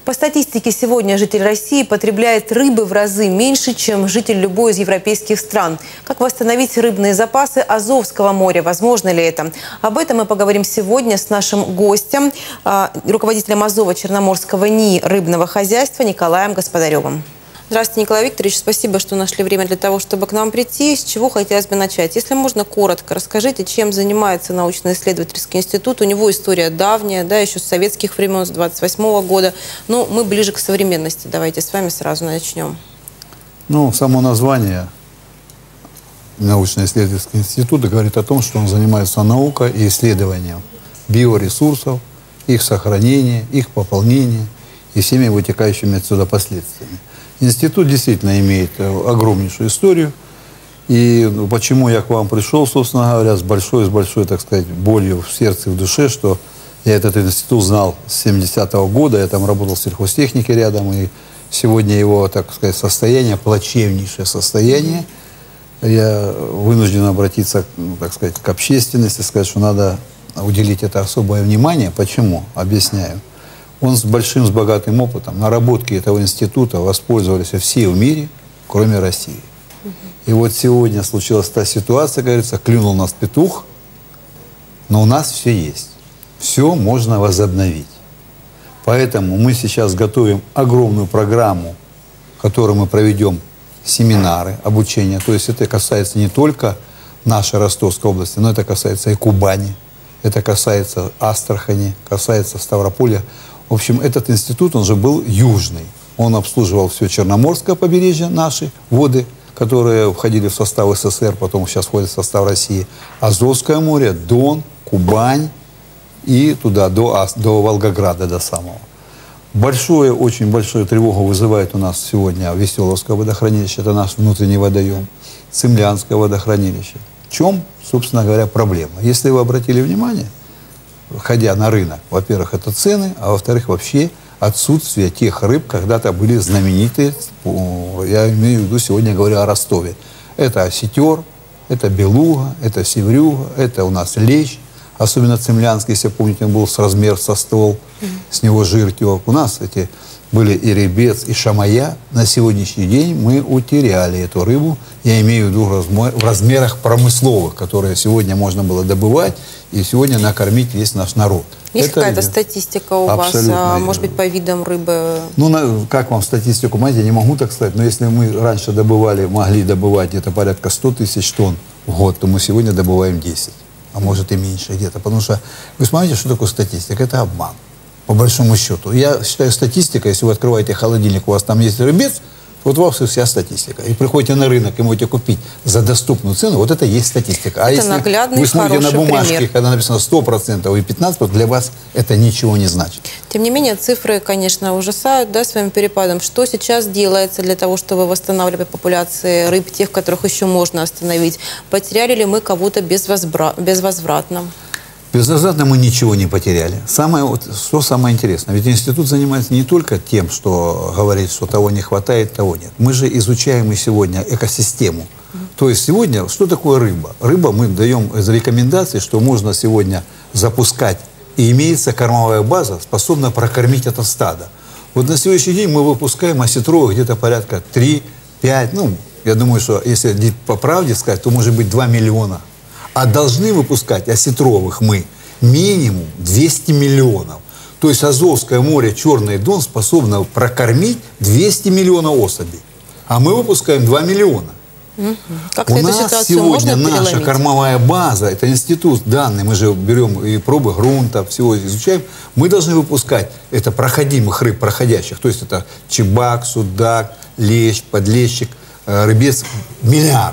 По статистике, сегодня житель России потребляет рыбы в разы меньше, чем житель любой из европейских стран. Как восстановить рыбные запасы Азовского моря? Возможно ли это? Об этом мы поговорим сегодня с нашим гостем, руководителем Азово-Черноморского НИИ рыбного хозяйства Николаем Господаревым. Здравствуйте, Николай Викторович. Спасибо, что нашли время для того, чтобы к нам прийти. С чего хотелось бы начать? Если можно, коротко расскажите, чем занимается научно-исследовательский институт. У него история давняя, да, еще с советских времен, с 28-го года. Но мы ближе к современности. Давайте с вами сразу начнем. Ну, само название научно-исследовательского института говорит о том, что он занимается наукой и исследованием биоресурсов, их сохранения, их пополнения и всеми вытекающими отсюда последствиями. Институт действительно имеет огромнейшую историю. И почему я к вам пришел, собственно говоря, с большой, так сказать, болью в сердце и в душе, что я этот институт знал с 70-го года, я там работал в сельхозтехнике рядом, и сегодня его, так сказать, состояние, плачевнейшее состояние. Я вынужден обратиться, так сказать, к общественности, сказать, что надо уделить это особое внимание. Почему? Объясняю. Он с богатым опытом. Наработки этого института воспользовались все в мире, кроме России. И вот сегодня случилась та ситуация, говорится, клюнул нас петух, но у нас все есть. Все можно возобновить. Поэтому мы сейчас готовим огромную программу, в которой мы проведем семинары, обучение. То есть это касается не только нашей Ростовской области, но это касается и Кубани, это касается Астрахани, касается Ставрополя. В общем, этот институт, он же был южный. Он обслуживал все Черноморское побережье, наши воды, которые входили в состав СССР, потом сейчас входят в состав России. Азовское море, Дон, Кубань и туда, до Волгограда, до самого. Очень большую тревогу вызывает у нас сегодня Веселовское водохранилище, это наш внутренний водоем, Цимлянское водохранилище. В чем, собственно говоря, проблема? Если вы обратили внимание, ходя на рынок, во-первых, это цены, а во-вторых, вообще отсутствие тех рыб, когда-то были знаменитые, я имею в виду, сегодня говорю о Ростове. Это осетер, это белуга, это севрюга, это у нас лещ, особенно цимлянский, если помните, он был с размер со стол, с него жир тек. У нас эти были и ребец, и шамая. На сегодняшний день мы утеряли эту рыбу, я имею в виду в размерах промысловых, которые сегодня можно было добывать, и сегодня накормить весь наш народ. Есть какая-то статистика у вас, может быть, по видам рыбы? Ну, как вам статистику, понимаете, я не могу так сказать, но если мы раньше могли добывать где-то порядка 100 тысяч тонн в год, то мы сегодня добываем 10, а может и меньше где-то. Потому что, вы смотрите, что такое статистика? Это обман, по большому счету. Я считаю, статистика, если вы открываете холодильник, у вас там есть рыбец, вот у вас вся статистика. И приходите на рынок и можете купить за доступную цену, вот это и есть статистика. А это если наглядный, вы смотрите на бумажке, пример. когда написано 100% и 15%, для вас это ничего не значит. Тем не менее, цифры, конечно, ужасают, да, своим перепадом. Что сейчас делается для того, чтобы восстанавливать популяции рыб, тех, которых еще можно остановить? Потеряли ли мы кого-то безвозвратно? Безвозвратно мы ничего не потеряли. Что самое интересное, ведь институт занимается не только тем, что говорит, что того не хватает, того нет. Мы же изучаем и сегодня экосистему. То есть сегодня, что такое рыба? Рыба мы даем из рекомендаций, что можно сегодня запускать, и имеется кормовая база, способна прокормить это стадо. Вот на сегодняшний день мы выпускаем осетровых где-то порядка 3-5, ну, я думаю, что если по правде сказать, то может быть 2 миллиона. А должны выпускать осетровых мы минимум 200 миллионов. То есть Азовское море, Черный Дон способно прокормить 200 миллионов особей. А мы выпускаем 2 миллиона. Как у нас сегодня наша кормовая база, это институт данных, мы же берем и пробы грунта, всего изучаем. Мы должны выпускать это проходимых рыб, проходящих. То есть это чебак, судак, лещ, подлещик, рыбец, миллиард.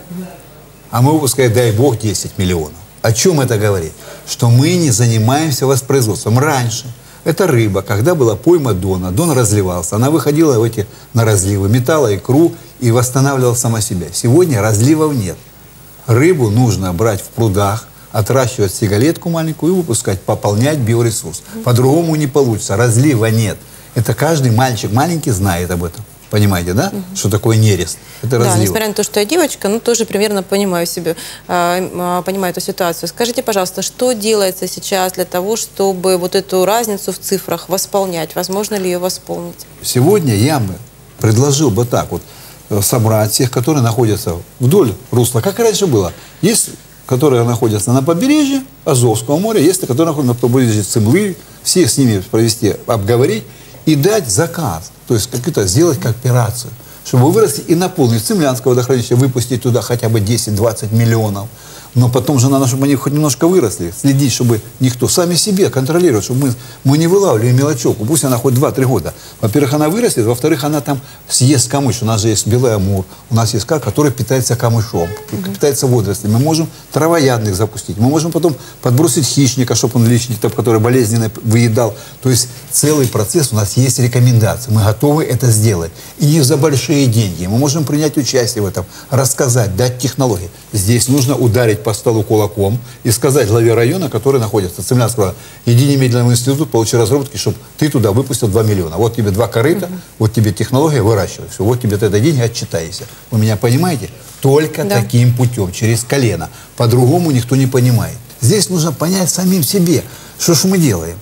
А мы выпускаем, дай бог, 10 миллионов. О чем это говорит? Что мы не занимаемся воспроизводством. Раньше эта рыба, когда была пойма Дона, Дон разливался, она выходила на разливы, метала икру и восстанавливала сама себя. Сегодня разливов нет. Рыбу нужно брать в прудах, отращивать сигалетку маленькую и выпускать, пополнять биоресурс. По-другому не получится. Разлива нет. Это каждый мальчик маленький знает об этом. Понимаете, да? Что такое нерест? Это разлив. Да, несмотря на то, что я девочка, но тоже примерно понимаю себе, понимаю эту ситуацию. Скажите, пожалуйста, что делается сейчас для того, чтобы вот эту разницу в цифрах восполнять? Возможно ли ее восполнить? Сегодня я бы предложил бы так вот собрать всех, которые находятся вдоль русла, как и раньше было. Есть, которые находятся на побережье Азовского моря, есть, которые находятся на побережье Цимлы, всех с ними провести, обговорить и дать заказ, то есть как-то сделать кооперацию, чтобы вырасти и наполнить Цимлянское водохранилище, выпустить туда хотя бы 10-20 миллионов. Но потом же надо, чтобы они хоть немножко выросли, следить, чтобы никто, сами себе контролировать, чтобы мы не вылавливали мелочевку, пусть она хоть 2-3 года. Во-первых, она вырастет, во-вторых, она там съест камыш. У нас же есть белый амур, у нас есть карп, который питается камышом, питается водорослями. Мы можем травоядных запустить, мы можем потом подбросить хищника, чтобы он лишний, который болезненно выедал. То есть целый процесс, у нас есть рекомендации, мы готовы это сделать. И не за большие деньги. Мы можем принять участие в этом, рассказать, дать технологии. Здесь нужно ударить по столу кулаком и сказать главе района, который находится в Цимлянском, иди немедленно в институт, получи разработки, чтобы ты туда выпустил 2 миллиона. Вот тебе 2 корыта, вот тебе технология, выращивай. Все, вот тебе это деньги, отчитайся. Вы меня понимаете? Только таким путем, через колено. По-другому никто не понимает. Здесь нужно понять самим себе, что ж мы делаем.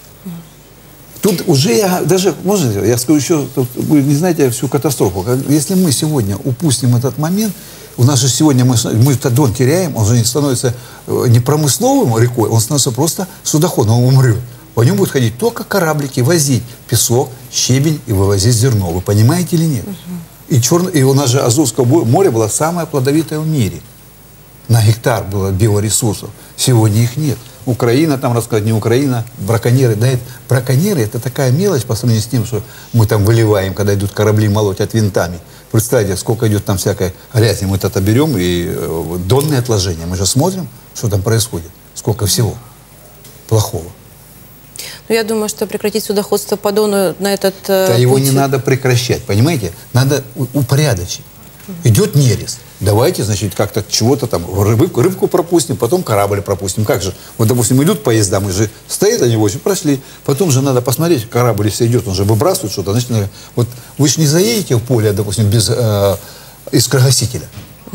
Тут уже я даже, можно я скажу еще, вы не знаете всю катастрофу. Если мы сегодня упустим этот момент, у нас же сегодня мы этот Дон теряем, он же не становится не промысловым рекой, он становится просто судоходным, он умрет. По нему будут ходить только кораблики, возить песок, щебень и вывозить зерно. Вы понимаете или нет? И у нас же Азовское море было самое плодовитое в мире. На гектар было биоресурсов. Сегодня их нет. Украина, там рассказать, не Украина, браконьеры. Да, браконьеры – это такая мелочь по сравнению с тем, что мы там выливаем, когда идут корабли молотят винтами. Представьте, сколько идет там всякой грязи. Мы это берем, и донные отложения. Мы же смотрим, что там происходит. Сколько всего плохого. Ну, я думаю, что прекратить судоходство по Дону на этот да его не надо прекращать, понимаете? Надо упорядочить. Идет нерест. Давайте, значит, как-то чего-то там, рыбку пропустим, потом корабль пропустим. Как же? Вот, допустим, идут поезда, мы же стоят они в очередь, прошли. Потом же надо посмотреть, корабль, если идет, он же выбрасывает что-то. Значит, вот вы же не заедете в поле, допустим, без искрогасителя.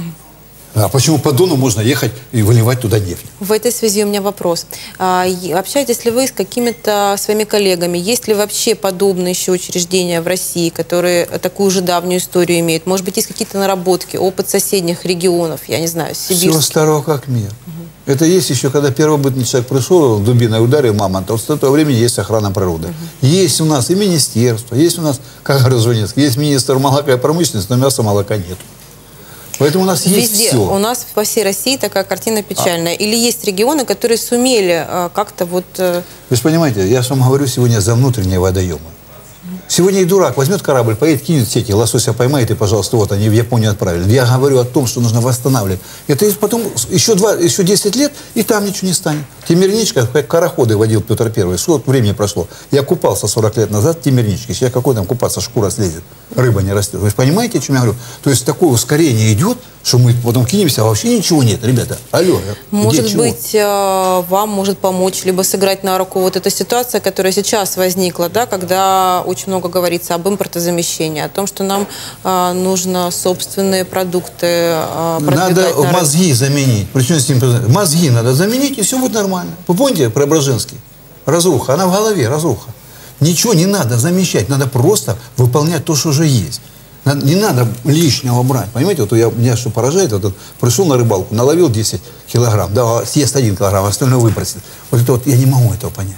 А почему по Дону можно ехать и выливать туда нефть? В этой связи у меня вопрос. Общаетесь ли вы с какими-то своими коллегами? Есть ли вообще подобные еще учреждения в России, которые такую же давнюю историю имеют? Может быть, есть какие-то наработки, опыт соседних регионов, я не знаю, Сибирь? Все старого как мир. Это есть еще, когда первобытный человек пришел, дубиной ударил мамонта. Вот с этого времени есть охрана природы. Есть у нас и министерство, есть у нас, как Горожонецкий, есть министр молока и промышленности, но мяса молока нет. Поэтому у нас есть везде. все. У нас по всей России такая картина печальная. Или есть регионы, которые сумели как-то вот... Вы же понимаете, я же вам говорю сегодня за внутренние водоемы. Сегодня и дурак возьмет корабль, поедет, кинет сети, лосося поймает, и, пожалуйста, вот они в Японию отправили. Я говорю о том, что нужно восстанавливать. Это потом еще 10 лет, и там ничего не станет. Темирничка, как караходы водил Петр I. Сколько времени прошло? Я купался 40 лет назад в Темирничке. Сейчас какой там купаться, шкура слезет, рыба не растет. Вы понимаете, о чем я говорю? То есть такое ускорение идет, что мы потом кинемся, а вообще ничего нет, ребята. Алло. Может быть, вам может помочь, либо сыграть на руку вот эта ситуация, которая сейчас возникла, да, когда очень много говорится об импортозамещении, о том, что нам нужно собственные продукты продвигать. Надо мозги заменить. Причем с ним мозги надо заменить, и все будет нормально. Вы помните Преображенский? Разруха. Она в голове, разруха. Ничего не надо замещать, надо просто выполнять то, что уже есть. Не надо лишнего брать. Понимаете, вот меня что поражает, вот пришел на рыбалку, наловил 10 килограмм, да, съест 1 килограмм, остальное выбросит. Вот это вот я не могу этого понять.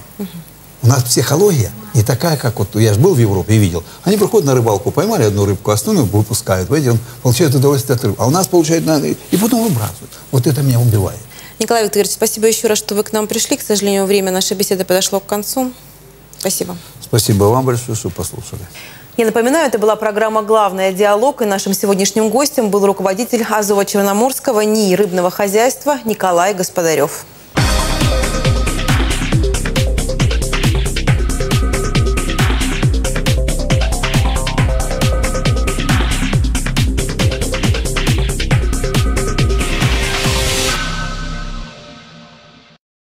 У нас психология не такая, как вот я же был в Европе и видел. Они приходят на рыбалку, поймали одну рыбку, остальную выпускают. Понимаете, он получает удовольствие от рыбы. А у нас получает надо и потом выбрасывают. Вот это меня убивает. Николай Викторович, спасибо еще раз, что вы к нам пришли. К сожалению, время нашей беседы подошло к концу. Спасибо. Спасибо вам большое, что послушали. Я напоминаю, это была программа «Главное. Диалог». И нашим сегодняшним гостем был руководитель Азово-Черноморского НИИ рыбного хозяйства Николай Господарев.